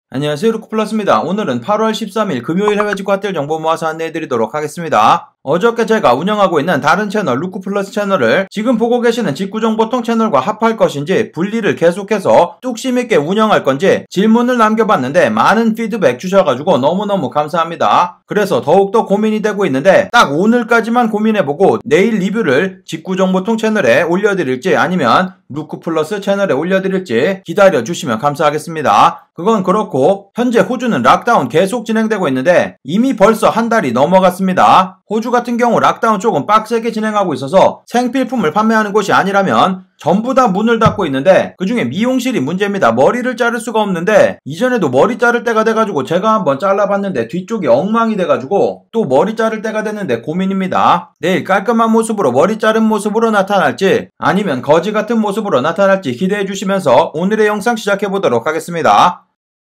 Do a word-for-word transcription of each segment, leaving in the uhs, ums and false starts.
안녕하세요, 루크플러스입니다. 오늘은 팔월 십삼일 금요일 해외 직구 핫딜 정보 모아서 안내해드리도록 하겠습니다. 어저께 제가 운영하고 있는 다른 채널 루크플러스 채널을 지금 보고 계시는 직구정보통 채널과 합할 것인지 분리를 계속해서 뚝심있게 운영할 건지 질문을 남겨봤는데 많은 피드백 주셔가지고 너무너무 감사합니다. 그래서 더욱더 고민이 되고 있는데 딱 오늘까지만 고민해보고 내일 리뷰를 직구정보통 채널에 올려드릴지 아니면 루크플러스 채널에 올려드릴지 기다려주시면 감사하겠습니다. 그건 그렇고 현재 호주는 락다운 계속 진행되고 있는데 이미 벌써 한 달이 넘어갔습니다. 호주 같은 경우 락다운 조금 빡세게 진행하고 있어서 생필품을 판매하는 곳이 아니라면 전부 다 문을 닫고 있는데 그중에 미용실이 문제입니다. 머리를 자를 수가 없는데 이전에도 머리 자를 때가 돼가지고 제가 한번 잘라봤는데 뒤쪽이 엉망이 돼가지고 또 머리 자를 때가 됐는데 고민입니다. 내일 깔끔한 모습으로 머리 자른 모습으로 나타날지 아니면 거지 같은 모습으로 나타날지 기대해 주시면서 오늘의 영상 시작해 보도록 하겠습니다.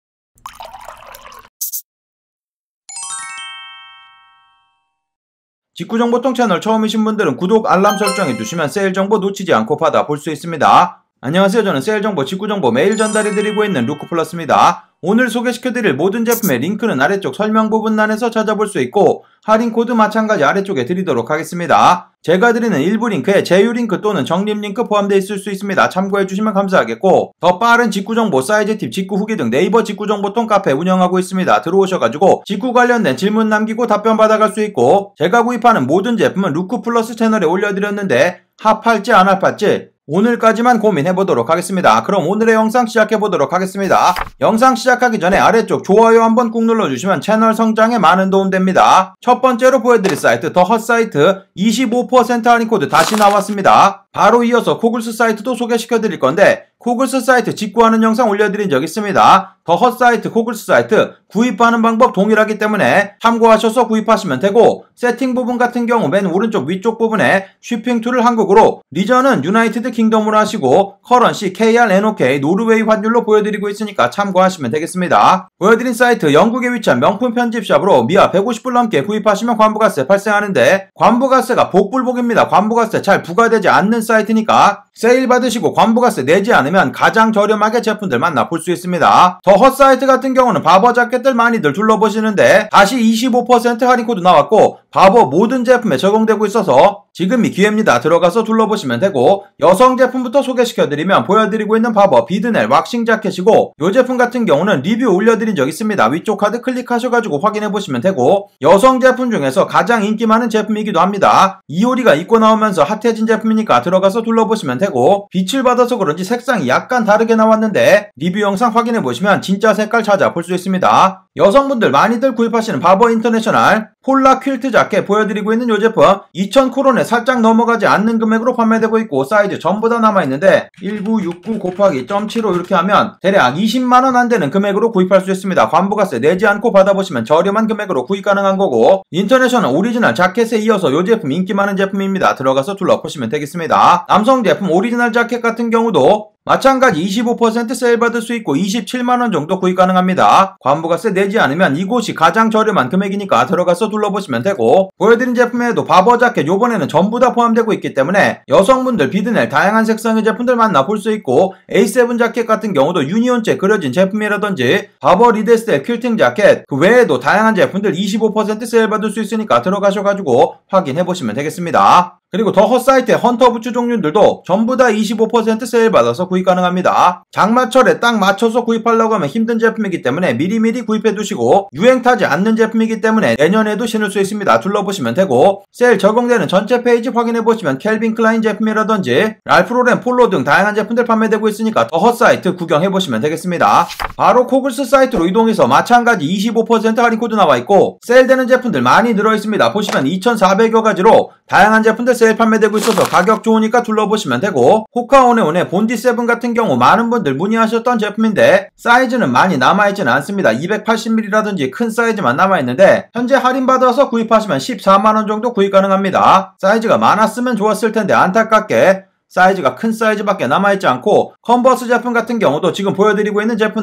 직구정보통 채널 처음이신 분들은 구독, 알람 설정해 주시면 세일 정보 놓치지 않고 받아볼 수 있습니다. 안녕하세요. 저는 세일 정보, 직구정보 매일 전달해드리고 있는 루크플러스입니다. 오늘 소개시켜드릴 모든 제품의 링크는 아래쪽 설명 부분란에서 찾아볼 수 있고 할인 코드 마찬가지 아래쪽에 드리도록 하겠습니다. 제가 드리는 일부 링크에 제휴 링크 또는 적립 링크 포함되어 있을 수 있습니다. 참고해주시면 감사하겠고 더 빠른 직구정보, 사이즈 팁, 직구 후기 등 네이버 직구정보통 카페 운영하고 있습니다. 들어오셔가지고 직구 관련된 질문 남기고 답변 받아갈 수 있고 제가 구입하는 모든 제품은 루크플러스 채널에 올려드렸는데 합할지 안 합할지 오늘까지만 고민해보도록 하겠습니다. 그럼 오늘의 영상 시작해보도록 하겠습니다. 영상 시작하기 전에 아래쪽 좋아요 한번 꾹 눌러주시면 채널 성장에 많은 도움 됩니다. 첫 번째로 보여드릴 사이트 더 헛사이트 이십오 퍼센트 할인 코드 다시 나왔습니다. 바로 이어서 코글스 사이트도 소개시켜드릴 건데 코글스 사이트 직구하는 영상 올려드린 적 있습니다. 더 헛사이트, 코글스 사이트 구입하는 방법 동일하기 때문에 참고하셔서 구입하시면 되고 세팅 부분 같은 경우 맨 오른쪽 위쪽 부분에 쉬핑 툴을 한국어로 리전은 유나이티드 킹덤으로 하시고 커런시 케이알 엔오케이 노르웨이 환율로 보여드리고 있으니까 참고하시면 되겠습니다. 보여드린 사이트 영국에 위치한 명품 편집샵으로 미아 백오십 불 넘게 구입하시면 관부가세 발생하는데 관부가세가 복불복입니다. 관부가세 잘 부과되지 않는 사이트니까 세일 받으시고 관부가세 내지 않으면 가장 저렴하게 제품들 만나볼 수 있습니다. 더 헛사이트 같은 경우는 바버 자켓들 많이들 둘러보시는데 다시 이십오 퍼센트 할인 코드 나왔고 바버 모든 제품에 적용되고 있어서 지금이 기회입니다. 들어가서 둘러보시면 되고 여성 제품부터 소개시켜드리면 보여드리고 있는 바버 비드넬 왁싱 자켓이고 이 제품 같은 경우는 리뷰 올려드린 적 있습니다. 위쪽 카드 클릭하셔가지고 확인해보시면 되고 여성 제품 중에서 가장 인기 많은 제품이기도 합니다. 이효리가 입고 나오면서 핫해진 제품이니까 들어가서 둘러보시면 되고 빛을 받아서 그런지 색상이 약간 다르게 나왔는데 리뷰 영상 확인해보시면 진짜 색깔 찾아볼 수 있습니다. 여성분들 많이들 구입하시는 바버 인터내셔널 폴라 퀼트 자켓 보여드리고 있는 이 제품 이천 크론에 살짝 넘어가지 않는 금액으로 판매되고 있고 사이즈 전부 다 남아있는데 천구백육십구 곱하기 점 칠오 이렇게 하면 대략 이십만 원 안되는 금액으로 구입할 수 있습니다. 관부가세 내지 않고 받아보시면 저렴한 금액으로 구입 가능한 거고 인터내셔널 오리지널 자켓에 이어서 이 제품 인기 많은 제품입니다. 들어가서 둘러보시면 되겠습니다. 남성 제품 오리지널 자켓 같은 경우도 마찬가지 이십오 퍼센트 세일 받을 수 있고 이십칠만 원 정도 구입 가능합니다. 관부가세 내지 않으면 이곳이 가장 저렴한 금액이니까 들어가서 둘러보시면 되고 보여드린 제품에도 바버 자켓 요번에는 전부 다 포함되고 있기 때문에 여성분들 비드넬 다양한 색상의 제품들 만나볼 수 있고 에이 세븐 자켓 같은 경우도 유니온체 그려진 제품이라든지 바버 리데스텔 퀼팅 자켓 그 외에도 다양한 제품들 이십오 퍼센트 세일 받을 수 있으니까 들어가셔가지고 확인해보시면 되겠습니다. 그리고 더 헛사이트의 헌터 부츠 종류들도 전부 다 이십오 퍼센트 세일 받아서 구입 가능합니다. 장마철에 딱 맞춰서 구입하려고 하면 힘든 제품이기 때문에 미리미리 구입해 두시고 유행 타지 않는 제품이기 때문에 내년에도 신을 수 있습니다. 둘러보시면 되고 세일 적용되는 전체 페이지 확인해 보시면 캘빈 클라인 제품이라든지 랄프 로렌 폴로 등 다양한 제품들 판매되고 있으니까 더 헛사이트 구경해 보시면 되겠습니다. 바로 코글스 사이트로 이동해서 마찬가지 이십오 퍼센트 할인 코드 나와 있고 세일되는 제품들 많이 들어 있습니다. 보시면 이천사백여 가지로 다양한 제품들 세일 판매되고 있어서 가격 좋으니까 둘러보시면 되고 호카오네온의 본디 세븐 같은 경우 많은 분들 문의하셨던 제품인데 사이즈는 많이 남아있지는 않습니다. 이백팔십 밀리리터라든지 큰 사이즈만 남아있는데 현재 할인받아서 구입하시면 십사만 원 정도 구입 가능합니다. 사이즈가 많았으면 좋았을 텐데 안타깝게 사이즈가 큰 사이즈밖에 남아있지 않고 컨버스 제품 같은 경우도 지금 보여드리고 있는 제품들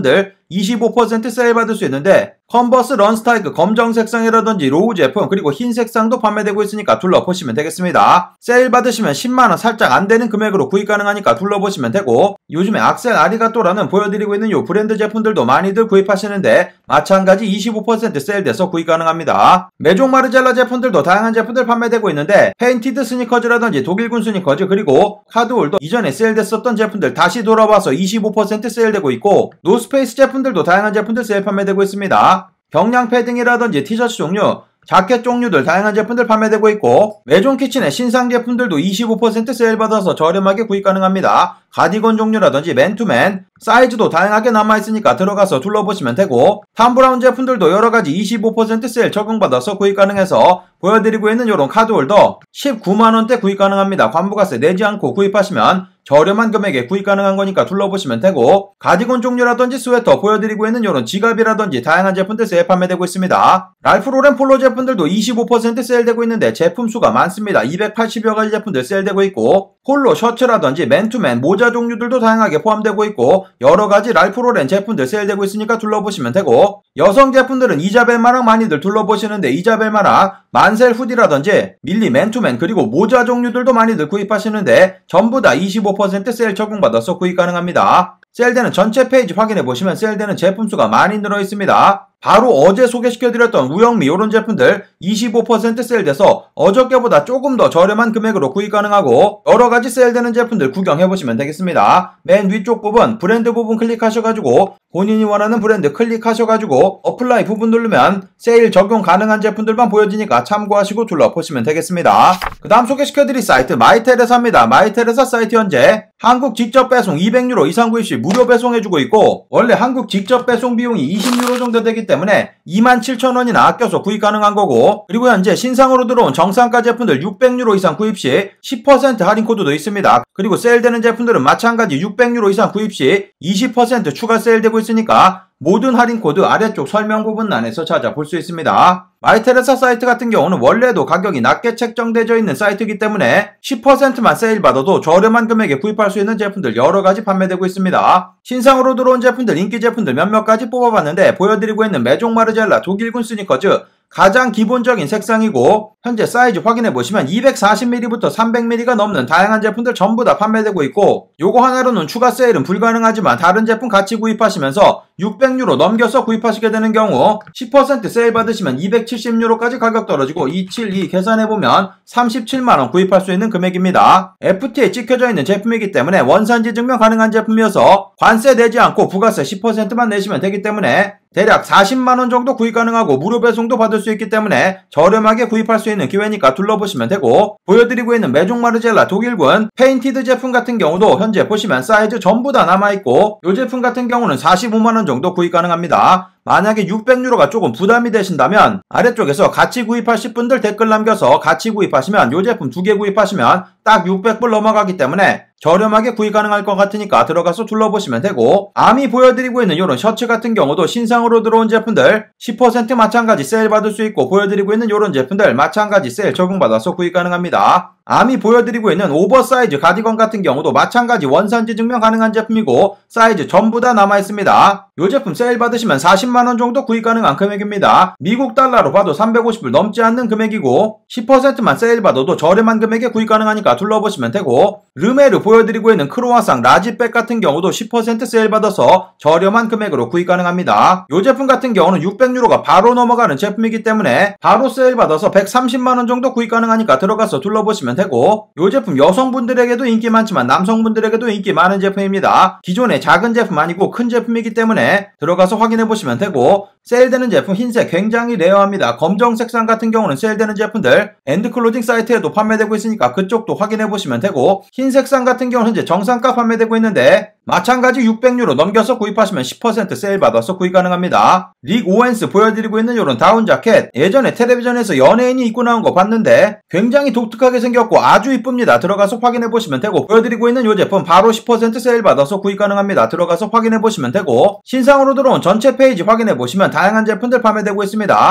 이십오 퍼센트 세일 받을 수 있는데 컨버스 런스타이크 검정 색상이라든지 로우 제품 그리고 흰 색상도 판매되고 있으니까 둘러보시면 되겠습니다. 세일 받으시면 십만 원 살짝 안되는 금액으로 구입 가능하니까 둘러보시면 되고 요즘에 악셀 아리가또라는 보여드리고 있는 요 브랜드 제품들도 많이들 구입하시는데 마찬가지 이십오 퍼센트 세일돼서 구입 가능합니다. 메종 마르젤라 제품들도 다양한 제품들 판매되고 있는데 페인티드 스니커즈라든지 독일군 스니커즈 그리고 카드홀더 이전에 세일됐었던 제품들 다시 돌아와서 이십오 퍼센트 세일되고 있고 노스페이스 제품들도 다양한 제품들 세일 판매되고 있습니다. 경량 패딩이라든지 티셔츠 종류, 자켓 종류들 다양한 제품들 판매되고 있고 메종 키친의 신상 제품들도 이십오 퍼센트 세일 받아서 저렴하게 구입 가능합니다. 가디건 종류라든지 맨투맨, 사이즈도 다양하게 남아있으니까 들어가서 둘러보시면 되고 탐브라운 제품들도 여러가지 이십오 퍼센트 세일 적용받아서 구입 가능해서 보여드리고 있는 요런 카드홀더 십구만 원대 구입 가능합니다. 관부가세 내지 않고 구입하시면 저렴한 금액에 구입 가능한 거니까 둘러보시면 되고 가디건 종류라든지 스웨터 보여드리고 있는 이런 지갑이라든지 다양한 제품들 세일 판매되고 있습니다. 랄프 로렌 폴로 제품들도 이십오 퍼센트 세일되고 있는데 제품 수가 많습니다. 이백팔십여 가지 제품들 세일되고 있고 폴로 셔츠라든지 맨투맨 모자 종류들도 다양하게 포함되고 있고 여러가지 랄프 로렌 제품들 세일되고 있으니까 둘러보시면 되고 여성 제품들은 이자벨마랑 많이들 둘러보시는데 이자벨마랑 만셀 후디라든지 밀리 맨투맨 그리고 모자 종류들도 많이들 구입하시는데 전부 다 이십오 퍼센트 세일 적용받아서 구입 가능합니다. 세일되는 전체 페이지 확인해보시면 세일되는 제품 수가 많이 늘어있습니다. 바로 어제 소개시켜드렸던 우영미 이런 제품들 이십오 퍼센트 세일돼서 어저께보다 조금 더 저렴한 금액으로 구입 가능하고 여러가지 세일되는 제품들 구경해보시면 되겠습니다. 맨 위쪽 부분 브랜드 부분 클릭하셔가지고 본인이 원하는 브랜드 클릭하셔가지고 어플라이 부분 누르면 세일 적용 가능한 제품들만 보여지니까 참고하시고 둘러보시면 되겠습니다. 그 다음 소개시켜드릴 사이트 마이테레사입니다. 마이테레사 사이트 현재 한국 직접 배송 이백 유로 이상 구입 시 무료 배송해주고 있고 원래 한국 직접 배송 비용이 이십 유로 정도 되기 때문에 이만 칠천 원이나 아껴서 구입 가능한 거고 그리고 현재 신상으로 들어온 정상가 제품들 육백 유로 이상 구입 시 십 퍼센트 할인 코드도 있습니다. 그리고 세일되는 제품들은 마찬가지 육백 유로 이상 구입 시 이십 퍼센트 추가 세일되고 있으니까 모든 할인 코드 아래쪽 설명 부분란에서 찾아볼 수 있습니다. 마이테레사 사이트 같은 경우는 원래도 가격이 낮게 책정되어 있는 사이트이기 때문에 십 퍼센트만 세일 받아도 저렴한 금액에 구입할 수 있는 제품들 여러가지 판매되고 있습니다. 신상으로 들어온 제품들 인기 제품들 몇몇 가지 뽑아봤는데 보여드리고 있는 메종 마르젤라 독일군 스니커즈 가장 기본적인 색상이고 현재 사이즈 확인해보시면 이백사십 밀리미터부터 삼백 밀리미터가 넘는 다양한 제품들 전부 다 판매되고 있고 요거 하나로는 추가 세일은 불가능하지만 다른 제품 같이 구입하시면서 육백 유로 넘겨서 구입하시게 되는 경우 십 퍼센트 세일 받으시면 이백칠십 유로까지 가격 떨어지고 이백칠십이 계산해보면 삼십칠만 원 구입할 수 있는 금액입니다. 에프티에이 찍혀져 있는 제품이기 때문에 원산지 증명 가능한 제품이어서 관세 내지 않고 부가세 십 퍼센트만 내시면 되기 때문에 대략 사십만 원 정도 구입 가능하고 무료 배송도 받을 수 있기 때문에 저렴하게 구입할 수 있는 기회니까 둘러보시면 되고 보여드리고 있는 메종 마르젤라 독일군 페인티드 제품 같은 경우도 현재 보시면 사이즈 전부 다 남아있고 이 제품 같은 경우는 사십오만 원 정도 구입 가능합니다. 만약에 육백 유로가 조금 부담이 되신다면 아래쪽에서 같이 구입하실 분들 댓글 남겨서 같이 구입하시면 이 제품 두 개 구입하시면 딱 육백 불 넘어가기 때문에 저렴하게 구입 가능할 것 같으니까 들어가서 둘러보시면 되고 아미 보여드리고 있는 이런 셔츠 같은 경우도 신상으로 들어온 제품들 십 퍼센트 마찬가지 세일 받을 수 있고 보여드리고 있는 이런 제품들 마찬가지 세일 적용받아서 구입 가능합니다. 아미 보여드리고 있는 오버사이즈 가디건 같은 경우도 마찬가지 원산지 증명 가능한 제품이고 사이즈 전부 다 남아있습니다. 이 제품 세일 받으시면 사십만 원 정도 구입 가능한 금액입니다. 미국 달러로 봐도 삼백오십 불 넘지 않는 금액이고 십 퍼센트만 세일 받아도 저렴한 금액에 구입 가능하니까 둘러보시면 되고 르메르 보여드리고 있는 크로아상 라지백 같은 경우도 십 퍼센트 세일 받아서 저렴한 금액으로 구입 가능합니다. 이 제품 같은 경우는 육백 유로가 바로 넘어가는 제품이기 때문에 바로 세일 받아서 백삼십만 원 정도 구입 가능하니까 들어가서 둘러보시면 되고 이 제품 여성분들에게도 인기 많지만 남성분들에게도 인기 많은 제품입니다. 기존의 작은 제품 아니고 큰 제품이기 때문에 들어가서 확인해보시면 되고 세일되는 제품 흰색 굉장히 레어합니다. 검정 색상 같은 경우는 세일되는 제품들 엔드클로징 사이트에도 판매되고 있으니까 그쪽도 확인해보시면 되고 흰 색상 같은 경우는 현재 정상가 판매되고 있는데 마찬가지 육백 유로 넘겨서 구입하시면 십 퍼센트 세일 받아서 구입 가능합니다. 릭 오웬스 보여드리고 있는 이런 다운 자켓 예전에 텔레비전에서 연예인이 입고 나온 거 봤는데 굉장히 독특하게 생겼고 아주 이쁩니다. 들어가서 확인해보시면 되고 보여드리고 있는 이 제품 바로 십 퍼센트 세일 받아서 구입 가능합니다. 들어가서 확인해보시면 되고 신상으로 들어온 전체 페이지 확인해보시면 다양한 제품들 판매되고 있습니다.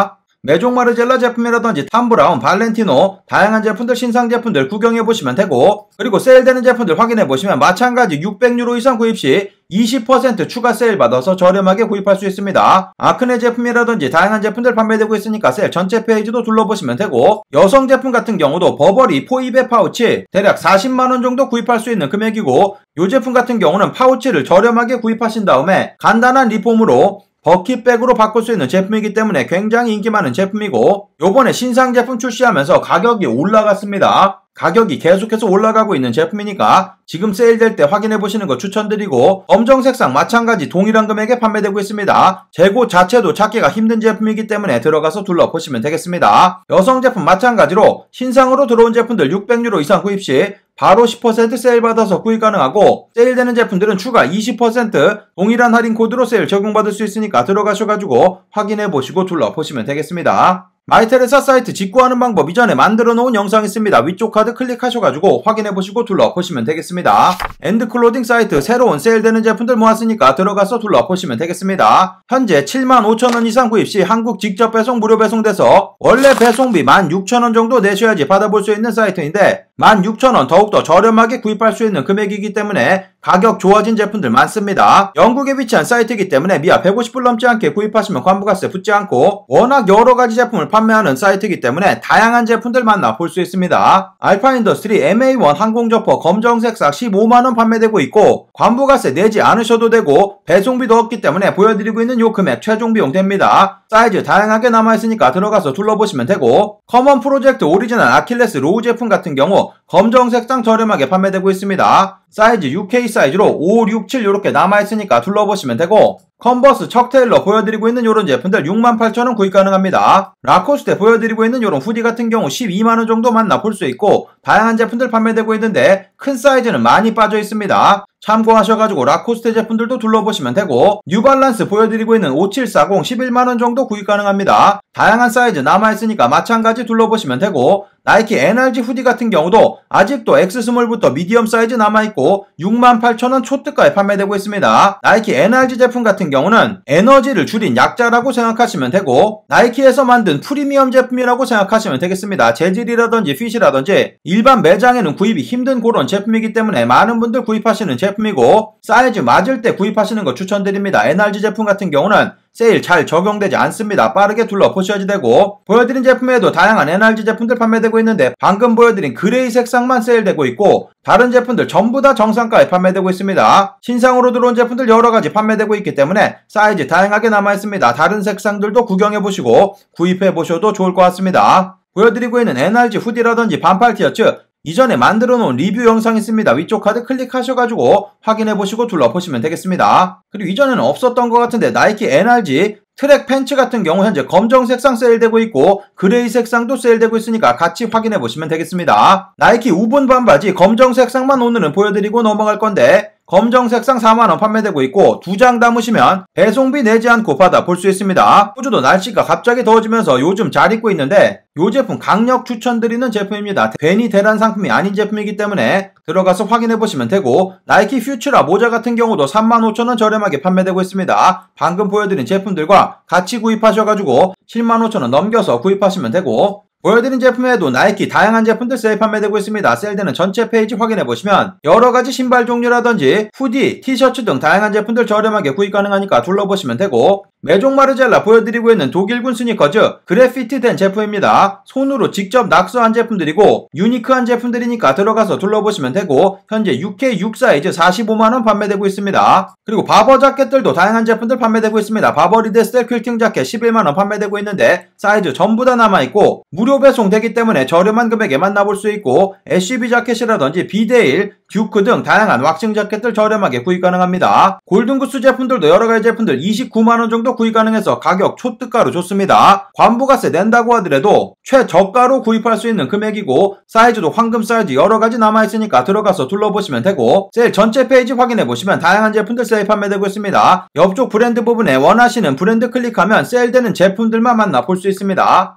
메종 마르젤라 제품이라든지 탐브라운, 발렌티노 다양한 제품들, 신상 제품들 구경해보시면 되고, 그리고 세일되는 제품들 확인해보시면 마찬가지 육백 유로 이상 구입 시 이십 퍼센트 추가 세일 받아서 저렴하게 구입할 수 있습니다. 아크네 제품이라든지 다양한 제품들 판매되고 있으니까 세일 전체 페이지도 둘러보시면 되고, 여성 제품 같은 경우도 버버리 포입의 파우치 대략 사십만 원 정도 구입할 수 있는 금액이고, 이 제품 같은 경우는 파우치를 저렴하게 구입하신 다음에 간단한 리폼으로 버킷백으로 바꿀 수 있는 제품이기 때문에 굉장히 인기 많은 제품이고, 요번에 신상 제품 출시하면서 가격이 올라갔습니다. 가격이 계속해서 올라가고 있는 제품이니까 지금 세일될 때 확인해보시는 거 추천드리고, 검정색상 마찬가지 동일한 금액에 판매되고 있습니다. 재고 자체도 찾기가 힘든 제품이기 때문에 들어가서 둘러보시면 되겠습니다. 여성 제품 마찬가지로 신상으로 들어온 제품들 육백 유로 이상 구입 시 바로 십 퍼센트 세일 받아서 구입 가능하고, 세일되는 제품들은 추가 이십 퍼센트 동일한 할인 코드로 세일 적용받을 수 있으니까 들어가셔가지고 확인해보시고 둘러보시면 되겠습니다. 마이테레사 사이트 직구하는 방법 이전에 만들어 놓은 영상 있습니다. 위쪽 카드 클릭하셔가지고 확인해보시고 둘러보시면 되겠습니다. 엔드클로딩 사이트 새로운 세일되는 제품들 모았으니까 들어가서 둘러보시면 되겠습니다. 현재 칠만 오천 원 이상 구입 시 한국 직접 배송 무료 배송돼서 원래 배송비 만 육천 원 정도 내셔야지 받아볼 수 있는 사이트인데, 만 육천 원 더욱더 저렴하게 구입할 수 있는 금액이기 때문에 가격 좋아진 제품들 많습니다. 영국에 위치한 사이트이기 때문에 미아 백오십 불 넘지 않게 구입하시면 관부가세 붙지 않고, 워낙 여러가지 제품을 판매하는 사이트이기 때문에 다양한 제품들 만나볼 수 있습니다. 알파인더스트리 엠에이 원 항공저퍼 검정색상 십오만 원 판매되고 있고, 관부가세 내지 않으셔도 되고 배송비도 없기 때문에 보여드리고 있는 요 금액 최종 비용 됩니다. 사이즈 다양하게 남아있으니까 들어가서 둘러보시면 되고, 커먼 프로젝트 오리지널 아킬레스 로우 제품 같은 경우 검정색상 저렴하게 판매되고 있습니다. 사이즈 유케이 사이즈로 오, 육, 칠 이렇게 남아있으니까 둘러보시면 되고, 컨버스 척 테일러 보여드리고 있는 요런 제품들 육만 팔천 원 구입 가능합니다. 라코스테 보여드리고 있는 요런 후디 같은 경우 십이만 원 정도 만나볼 수 있고, 다양한 제품들 판매되고 있는데 큰 사이즈는 많이 빠져 있습니다. 참고하셔가지고 라코스테 제품들도 둘러보시면 되고, 뉴발란스 보여드리고 있는 오칠사공 십일만 원 정도 구입 가능합니다. 다양한 사이즈 남아있으니까 마찬가지 둘러보시면 되고, 나이키 엔알지 후디 같은 경우도 아직도 엑스스몰부터 미디엄 사이즈 남아있고 육만 팔천 원 초특가에 판매되고 있습니다. 나이키 엔알지 제품 같은 경우는 에너지를 줄인 약자라고 생각하시면 되고, 나이키에서 만든 프리미엄 제품이라고 생각하시면 되겠습니다. 재질이라든지 핏이라든지 일반 매장에는 구입이 힘든 그런 제품이기 때문에 많은 분들 구입하시는 제품이고, 사이즈 맞을 때 구입하시는 거 추천드립니다. 엔알지 제품 같은 경우는 세일 잘 적용되지 않습니다. 빠르게 둘러보셔야지 되고, 보여드린 제품에도 다양한 엔알지 제품들 판매되고 있는데 방금 보여드린 그레이 색상만 세일되고 있고, 다른 제품들 전부 다 정상가에 판매되고 있습니다. 신상으로 들어온 제품들 여러가지 판매되고 있기 때문에 사이즈 다양하게 남아있습니다. 다른 색상들도 구경해보시고 구입해보셔도 좋을 것 같습니다. 보여드리고 있는 엔알지 후디라든지 반팔 티셔츠 이전에 만들어 놓은 리뷰 영상 있습니다. 위쪽 카드 클릭하셔가지고 확인해보시고 둘러보시면 되겠습니다. 그리고 이전에는 없었던 것 같은데 나이키 엔알지 트랙 팬츠 같은 경우 현재 검정 색상 세일되고 있고 그레이 색상도 세일되고 있으니까 같이 확인해보시면 되겠습니다. 나이키 우분 반바지 검정 색상만 오늘은 보여드리고 넘어갈 건데, 검정 색상 사만 원 판매되고 있고 두 장 담으시면 배송비 내지 않고 받아볼 수 있습니다. 호주도 날씨가 갑자기 더워지면서 요즘 잘 입고 있는데 이 제품 강력 추천드리는 제품입니다. 괜히 대란 상품이 아닌 제품이기 때문에 들어가서 확인해보시면 되고, 나이키 퓨처라 모자 같은 경우도 삼만 오천 원 저렴하게 판매되고 있습니다. 방금 보여드린 제품들과 같이 구입하셔가지고 칠만 오천 원 넘겨서 구입하시면 되고, 보여드린 제품에도 나이키 다양한 제품들 세일 판매되고 있습니다. 세일되는 전체 페이지 확인해보시면 여러가지 신발 종류라든지 후디, 티셔츠 등 다양한 제품들 저렴하게 구입 가능하니까 둘러보시면 되고, 메종 마르젤라 보여드리고 있는 독일군 스니커즈 그래피티 된 제품입니다. 손으로 직접 낙서한 제품들이고 유니크한 제품들이니까 들어가서 둘러보시면 되고, 현재 유케이 육 사이즈 사십오만 원 판매되고 있습니다. 그리고 바버 자켓들도 다양한 제품들 판매되고 있습니다. 바버 리데스텔 퀼팅 자켓 십일만 원 판매되고 있는데 사이즈 전부 다 남아있고 무료 배송되기 때문에 저렴한 금액에 만나볼 수 있고, 에스유브이 자켓이라든지 비데일, 듀크 등 다양한 왁싱 자켓들 저렴하게 구입 가능합니다. 골든구스 제품들도 여러가지 제품들 이십구만 원 정도 구입 가능해서 가격 초특가로 좋습니다. 관부가세 낸다고 하더라도 최저가로 구입할 수 있는 금액이고, 사이즈도 황금 사이즈 여러가지 남아있으니까 들어가서 둘러보시면 되고, 세일 전체 페이지 확인해보시면 다양한 제품들 세일 판매되고 있습니다. 옆쪽 브랜드 부분에 원하시는 브랜드 클릭하면 세일되는 제품들만 만나볼 수 있습니다.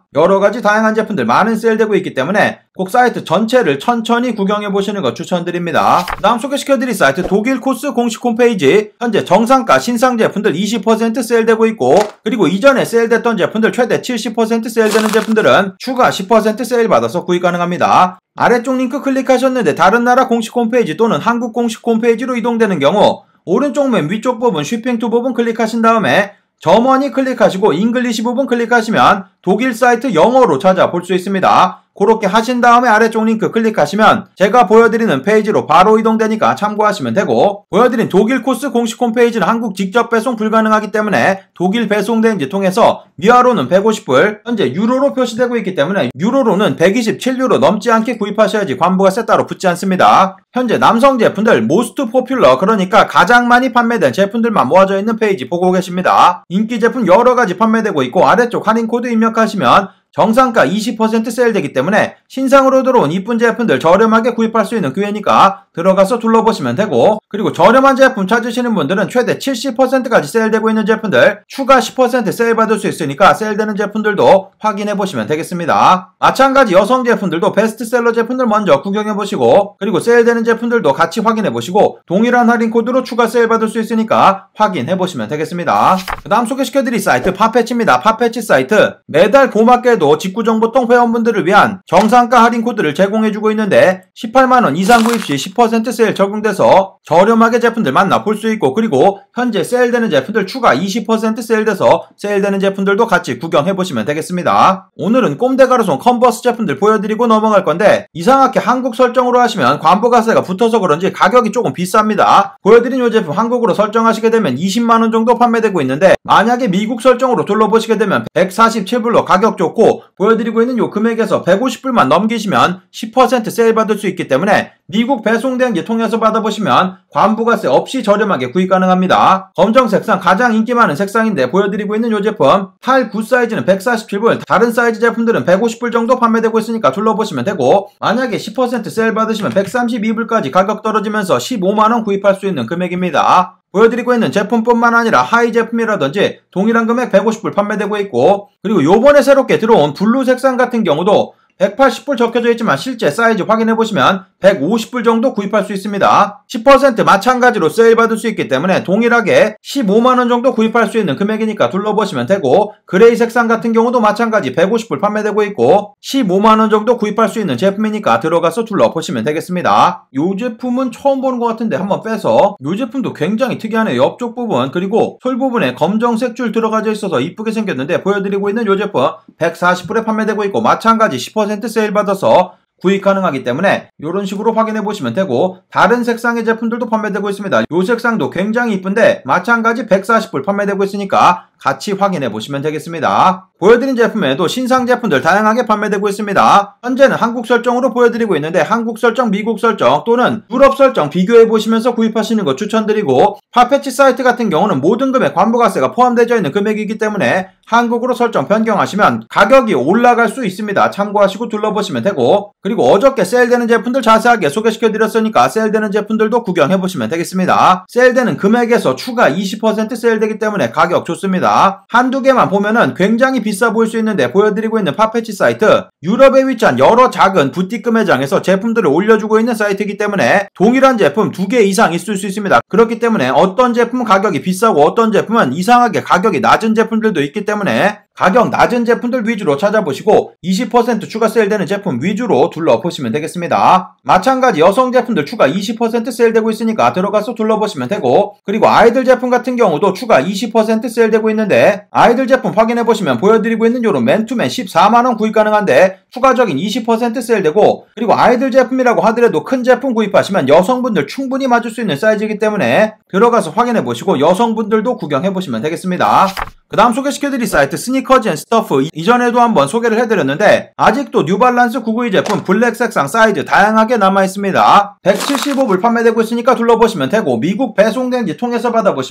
여러가지 다양한 제품들 많은 세일되고 있기 때문에 꼭 사이트 전체를 천천히 구경해보시는 거 추천드립니다. 다음 소개시켜드릴 사이트 독일 코스 공식 홈페이지. 현재 정상가 신상 제품들 이십 퍼센트 세일되고 있고, 그리고 이전에 세일됐던 제품들 최대 칠십 퍼센트 세일되는 제품들은 추가 십 퍼센트 세일 받아서 구입 가능합니다. 아래쪽 링크 클릭하셨는데 다른 나라 공식 홈페이지 또는 한국 공식 홈페이지로 이동되는 경우 오른쪽 맨 위쪽 부분 쉬핑 투 부분 클릭하신 다음에 점원이 클릭하시고 잉글리시 부분 클릭하시면 독일 사이트 영어로 찾아볼 수 있습니다. 그렇게 하신 다음에 아래쪽 링크 클릭하시면 제가 보여드리는 페이지로 바로 이동되니까 참고하시면 되고, 보여드린 독일 코스 공식 홈페이지는 한국 직접 배송 불가능하기 때문에 독일 배송 대행지 통해서 위아로는 백오십 불, 현재 유로로 표시되고 있기 때문에 유로로는 백이십칠 유로 넘지 않게 구입하셔야지 관부가세 따로 붙지 않습니다. 현재 남성 제품들 모스트 포퓰러, 그러니까 가장 많이 판매된 제품들만 모아져 있는 페이지 보고 계십니다. 인기 제품 여러가지 판매되고 있고, 아래쪽 할인 코드 입력하시면 정상가 이십 퍼센트 세일되기 때문에 신상으로 들어온 이쁜 제품들 저렴하게 구입할 수 있는 기회니까 들어가서 둘러보시면 되고, 그리고 저렴한 제품 찾으시는 분들은 최대 칠십 퍼센트까지 세일되고 있는 제품들 추가 십 퍼센트 세일 받을 수 있으니까 세일되는 제품들도 확인해 보시면 되겠습니다. 마찬가지 여성 제품들도 베스트셀러 제품들 먼저 구경해 보시고, 그리고 세일되는 제품들도 같이 확인해 보시고 동일한 할인 코드로 추가 세일 받을 수 있으니까 확인해 보시면 되겠습니다. 그 다음 소개시켜드릴 사이트 팝패치입니다. 팝패치 사이트 매달 고맙게도 직구정보통 회원분들을 위한 정상가 할인 코드를 제공해주고 있는데 십팔만 원 이상 구입 시 십 퍼센트 세일 적용돼서 저렴하게 제품들 만나볼 수 있고, 그리고 현재 세일되는 제품들 추가 이십 퍼센트 세일돼서 세일되는 제품들도 같이 구경해보시면 되겠습니다. 오늘은 꼼데가르손 컨버스 제품들 보여드리고 넘어갈 건데, 이상하게 한국 설정으로 하시면 관부가세가 붙어서 그런지 가격이 조금 비쌉니다. 보여드린 이 제품 한국으로 설정하시게 되면 이십만 원 정도 판매되고 있는데, 만약에 미국 설정으로 둘러보시게 되면 백사십칠 불로 가격 좋고 보여드리고 있는 이 금액에서 백오십 불만 넘기시면 십 퍼센트 세일 받을 수 있기 때문에 미국 배송 대행지 통해서 받아보시면 관부가세 없이 저렴하게 구입 가능합니다. 검정 색상 가장 인기 많은 색상인데 보여드리고 있는 이 제품 팔, 구 사이즈는 백사십칠 불, 다른 사이즈 제품들은 백오십 불 정도 판매되고 있으니까 둘러보시면 되고, 만약에 십 퍼센트 세일 받으시면 백삼십이 불까지 가격 떨어지면서 십오만 원 구입할 수 있는 금액입니다. 보여드리고 있는 제품뿐만 아니라 하이 제품이라든지 동일한 금액 백오십 불 판매되고 있고, 그리고 요번에 새롭게 들어온 블루 색상 같은 경우도 백팔십 불 적혀져 있지만 실제 사이즈 확인해보시면 백오십 불 정도 구입할 수 있습니다. 십 퍼센트 마찬가지로 세일 받을 수 있기 때문에 동일하게 십오만 원 정도 구입할 수 있는 금액이니까 둘러보시면 되고, 그레이 색상 같은 경우도 마찬가지 백오십 불 판매되고 있고 십오만 원 정도 구입할 수 있는 제품이니까 들어가서 둘러보시면 되겠습니다. 이 제품은 처음 보는 것 같은데 한번 빼서, 이 제품도 굉장히 특이하네요. 옆쪽 부분 그리고 솔 부분에 검정색 줄 들어가져 있어서 이쁘게 생겼는데 보여드리고 있는 이 제품 백사십 불에 판매되고 있고, 마찬가지 십 퍼센트 세일 받아서 구입 가능하기 때문에 이런 식으로 확인해 보시면 되고, 다른 색상의 제품들도 판매되고 있습니다. 이 색상도 굉장히 이쁜데 마찬가지 백사십 불 판매되고 있으니까 같이 확인해 보시면 되겠습니다. 보여드린 제품에도 신상 제품들 다양하게 판매되고 있습니다. 현재는 한국 설정으로 보여드리고 있는데 한국 설정, 미국 설정 또는 유럽 설정 비교해 보시면서 구입하시는 거 추천드리고, 팝패치 사이트 같은 경우는 모든 금액 관부가세가 포함되어 있는 금액이기 때문에 한국으로 설정 변경하시면 가격이 올라갈 수 있습니다. 참고하시고 둘러보시면 되고, 그리고 어저께 세일되는 제품들 자세하게 소개시켜 드렸으니까 세일되는 제품들도 구경해 보시면 되겠습니다. 세일되는 금액에서 추가 이십 퍼센트 세일되기 때문에 가격 좋습니다. 한두 개만 보면은 굉장히 비싸 보일 수 있는데 보여드리고 있는 팝패치 사이트 유럽에 위치한 여러 작은 부티크 매장에서 제품들을 올려주고 있는 사이트이기 때문에 동일한 제품 두 개 이상 있을 수 있습니다. 그렇기 때문에 어떤 제품은 가격이 비싸고 어떤 제품은 이상하게 가격이 낮은 제품들도 있기 때문에 가격 낮은 제품들 위주로 찾아보시고 이십 퍼센트 추가 세일되는 제품 위주로 둘러보시면 되겠습니다. 마찬가지 여성 제품들 추가 이십 퍼센트 세일되고 있으니까 들어가서 둘러보시면 되고, 그리고 아이들 제품 같은 경우도 추가 이십 퍼센트 세일되고 있는데 아이들 제품 확인해보시면 보여드리고 있는 요런 맨투맨 십사만 원 구입 가능한데 추가적인 이십 퍼센트 세일되고, 그리고 아이들 제품이라고 하더라도 큰 제품 구입하시면 여성분들 충분히 맞을 수 있는 사이즈이기 때문에 들어가서 확인해보시고 여성분들도 구경해보시면 되겠습니다. 그 다음 소개시켜드릴 사이트 스니커즈 앤 스터프, 이전에도 한번 소개를 해드렸는데 아직도 뉴발란스 구백구십이 제품 블랙 색상 사이즈 다양하게 남아있습니다. 백칠십오 불 판매되고 있으니까 둘러보시면 되고, 미국 배송 대행지 통해서 받아보시면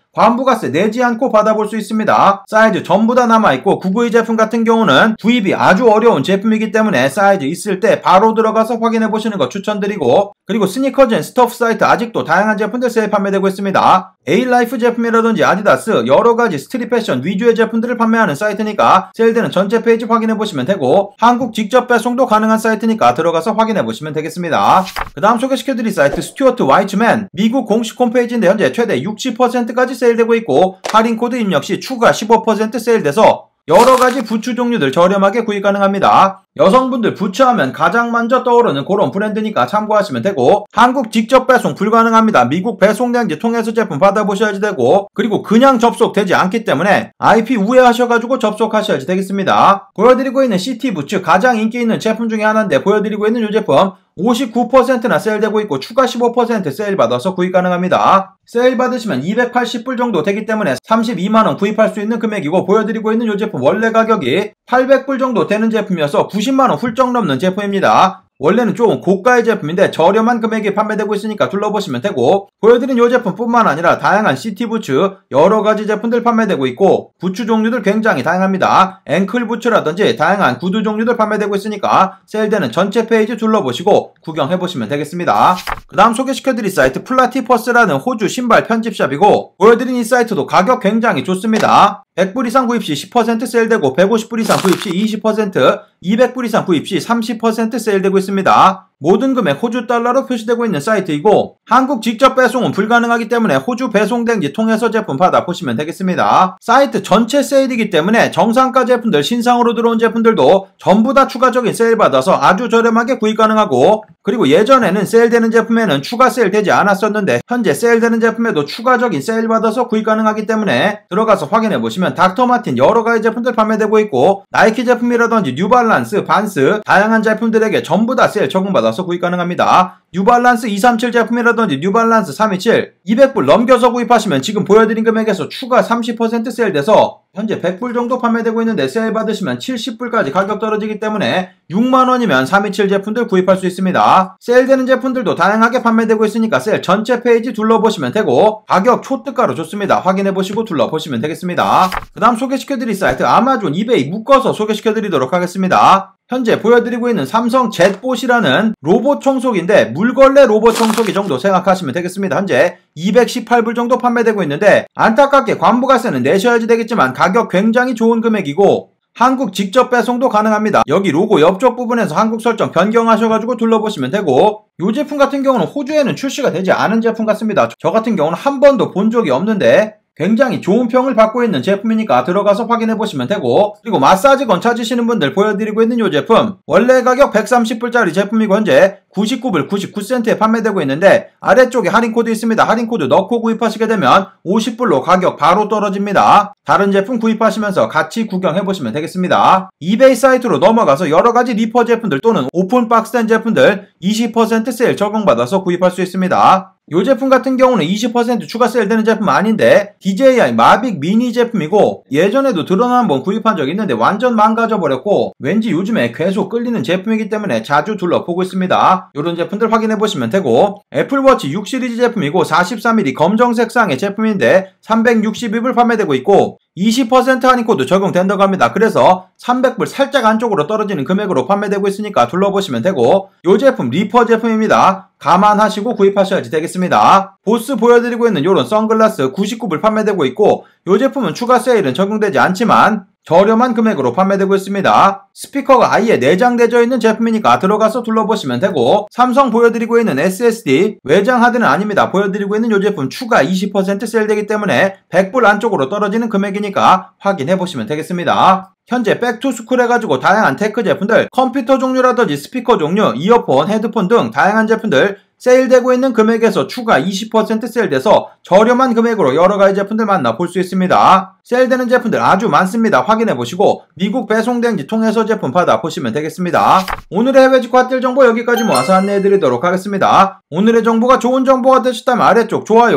관부가세 내지 않고 받아볼 수 있습니다. 사이즈 전부 다 남아있고 구구이 제품 같은 경우는 구입이 아주 어려운 제품이기 때문에 사이즈 있을 때 바로 들어가서 확인해보시는 거 추천드리고, 그리고 스니커즈 앤 스토프 사이트 아직도 다양한 제품들 세일 판매되고 있습니다. 에일라이프 제품이라든지 아디다스 여러가지 스트릿 패션 위주의 제품들을 판매하는 사이트니까 세일되는 전체 페이지 확인해보시면 되고, 한국 직접 배송도 가능한 사이트니까 들어가서 확인해보시면 되겠습니다. 그 다음 소개시켜드릴 사이트 스튜어트 와이츠맨, 미국 공식 홈페이지인데 현재 최대 육십 퍼센트까지 세일되고 있고, 할인 코드 입력 시 추가 십오 퍼센트 세일돼서 여러가지 부츠 종류들 저렴하게 구입 가능합니다. 여성분들 부츠하면 가장 먼저 떠오르는 그런 브랜드니까 참고하시면 되고, 한국 직접 배송 불가능합니다. 미국 배송 대행지 통해서 제품 받아보셔야지 되고, 그리고 그냥 접속되지 않기 때문에 아이피 우회하셔가지고 접속하셔야지 되겠습니다. 보여드리고 있는 씨티 부츠 가장 인기 있는 제품 중에 하나인데, 보여드리고 있는 이 제품 오십구 퍼센트나 세일되고 있고 추가 십오 퍼센트 세일 받아서 구입 가능합니다. 세일 받으시면 이백팔십 불 정도 되기 때문에 삼십이만 원 구입할 수 있는 금액이고, 보여드리고 있는 이 제품 원래 가격이 팔백 불 정도 되는 제품이어서 구십만 원 훌쩍 넘는 제품입니다. 원래는 조금 고가의 제품인데 저렴한 금액에 판매되고 있으니까 둘러보시면 되고, 보여드린 이 제품뿐만 아니라 다양한 씨티 부츠 여러가지 제품들 판매되고 있고, 부츠 종류들 굉장히 다양합니다. 앵클 부츠라든지 다양한 구두 종류들 판매되고 있으니까 세일되는 전체 페이지 둘러보시고 구경해보시면 되겠습니다. 그 다음 소개시켜드릴 사이트 플라티퍼스라는 호주 신발 편집샵이고, 보여드린 이 사이트도 가격 굉장히 좋습니다. 백 불 이상 구입 시 십 퍼센트 세일되고, 백오십 불 이상 구입 시 이십 퍼센트, 이백 불 이상 구입 시 삼십 퍼센트 세일되고 있습니다. 모든 금액 호주 달러로 표시되고 있는 사이트이고, 한국 직접 배송은 불가능하기 때문에 호주 배송 대행지 통해서 제품 받아보시면 되겠습니다. 사이트 전체 세일이기 때문에 정상가 제품들, 신상으로 들어온 제품들도 전부 다 추가적인 세일 받아서 아주 저렴하게 구입 가능하고, 그리고 예전에는 세일되는 제품에는 추가 세일 되지 않았었는데 현재 세일되는 제품에도 추가적인 세일 받아서 구입 가능하기 때문에 들어가서 확인해보시면 닥터마틴 여러가지 제품들 판매되고 있고, 나이키 제품이라든지 뉴발란스, 반스 다양한 제품들에게 전부 다 세일 적용받아서 구입 가능합니다. 뉴발란스 이백삼십칠 제품이라든지 뉴발란스 삼백이십칠 이백 불 넘겨서 구입하시면 지금 보여드린 금액에서 추가 삼십 퍼센트 세일돼서 현재 백 불 정도 판매되고 있는데, 세일 받으시면 칠십 불까지 가격 떨어지기 때문에 육만 원이면 삼백이십칠 제품들 구입할 수 있습니다. 세일되는 제품들도 다양하게 판매되고 있으니까 세일 전체 페이지 둘러보시면 되고, 가격 초특가로 좋습니다. 확인해보시고 둘러보시면 되겠습니다. 그 다음 소개시켜드릴 사이트 아마존, 이베이 묶어서 소개시켜드리도록 하겠습니다. 현재 보여드리고 있는 삼성 젯봇이라는 로봇 청소기인데, 물걸레 로봇 청소기 정도 생각하시면 되겠습니다. 현재 이백십팔 불 정도 판매되고 있는데, 안타깝게 관부가세는 내셔야지 되겠지만 가격 굉장히 좋은 금액이고 한국 직접 배송도 가능합니다. 여기 로고 옆쪽 부분에서 한국 설정 변경하셔가지고 둘러보시면 되고, 이 제품 같은 경우는 호주에는 출시가 되지 않은 제품 같습니다. 저 같은 경우는 한 번도 본 적이 없는데 굉장히 좋은 평을 받고 있는 제품이니까 들어가서 확인해보시면 되고, 그리고 마사지건 찾으시는 분들 보여드리고 있는 이 제품 원래 가격 백삼십 불짜리 제품이고 현재 구십구 불 구십구 센트에 판매되고 있는데, 아래쪽에 할인코드 있습니다. 할인코드 넣고 구입하시게 되면 오십 불로 가격 바로 떨어집니다. 다른 제품 구입하시면서 같이 구경해보시면 되겠습니다. 이베이 사이트로 넘어가서 여러가지 리퍼 제품들 또는 오픈 박스된 제품들 이십 퍼센트 세일 적용받아서 구입할 수 있습니다. 이 제품 같은 경우는 이십 퍼센트 추가 세일되는 제품 아닌데 디제이아이 마빅 미니 제품이고, 예전에도 드러나 한번 구입한 적이 있는데 완전 망가져 버렸고 왠지 요즘에 계속 끌리는 제품이기 때문에 자주 둘러보고 있습니다. 이런 제품들 확인해보시면 되고, 애플워치 육 시리즈 제품이고 사십삼 밀리미터 검정색 상의 제품인데 삼백육십이 불 판매되고 있고 이십 퍼센트 할인코드 적용된다고 합니다. 그래서 삼백 불 살짝 안쪽으로 떨어지는 금액으로 판매되고 있으니까 둘러보시면 되고, 이 제품 리퍼 제품입니다. 감안하시고 구입하셔야지 되겠습니다. 보스 보여드리고 있는 이런 선글라스 구십구 불 판매되고 있고, 이 제품은 추가 세일은 적용되지 않지만 저렴한 금액으로 판매되고 있습니다. 스피커가 아예 내장되어 있는 제품이니까 들어가서 둘러보시면 되고, 삼성 보여드리고 있는 에스에스디 외장 하드는 아닙니다. 보여드리고 있는 이 제품 추가 이십 퍼센트 세일되기 때문에 백 불 안쪽으로 떨어지는 금액이니까 확인해보시면 되겠습니다. 현재 백투스쿨 해가지고 다양한 테크 제품들, 컴퓨터 종류라든지 스피커 종류, 이어폰, 헤드폰 등 다양한 제품들 세일되고 있는 금액에서 추가 이십 퍼센트 세일돼서 저렴한 금액으로 여러가지 제품들 만나볼 수 있습니다. 세일되는 제품들 아주 많습니다. 확인해보시고 미국 배송 대행지 통해서 제품 받아보시면 되겠습니다. 오늘의 해외 직구 핫딜 정보 여기까지 모아서 안내해드리도록 하겠습니다. 오늘의 정보가 좋은 정보가 되셨다면 아래쪽 좋아요,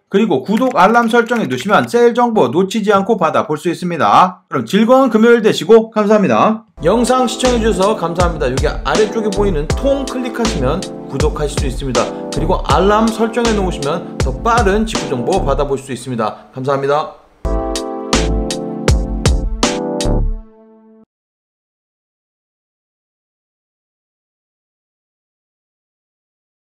그리고 구독 알람 설정해 두시면 세일 정보 놓치지 않고 받아볼 수 있습니다. 그럼 즐거운 금요일 되시고 감사합니다. 영상 시청해 주셔서 감사합니다. 여기 아래쪽에 보이는 통 클릭하시면 구독하실 수 있습니다. 그리고 알람 설정해 놓으시면 더 빠른 직구 정보 받아볼 수 있습니다. 감사합니다.